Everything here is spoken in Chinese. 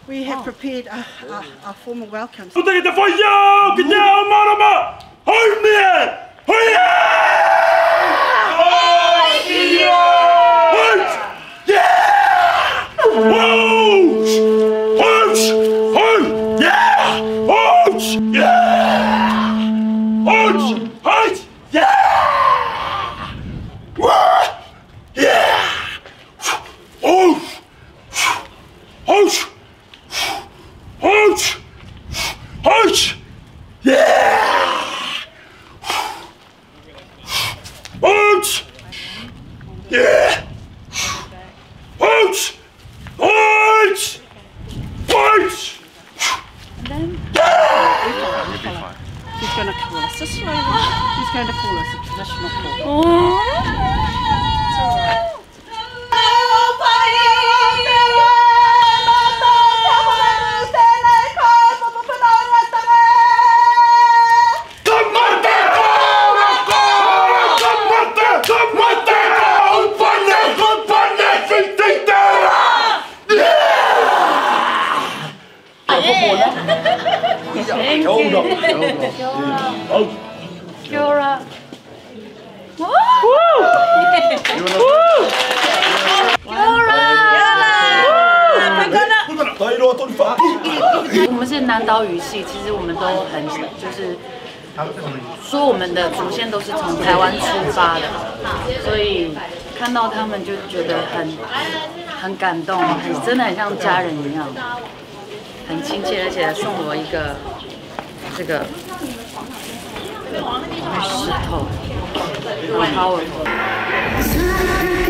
we have prepared a formal welcome. He's going to call us. Just slowly. He's going to call us a traditional call. It's all right. Kia ora. Woo! Kia ora. 我们是南岛语系，其实我们都很就是说我们的祖先都是从台湾出发的，所以看到他们就觉得很感动，真的很像家人一样，很亲切，而且送我一个这个石头，好 powerful。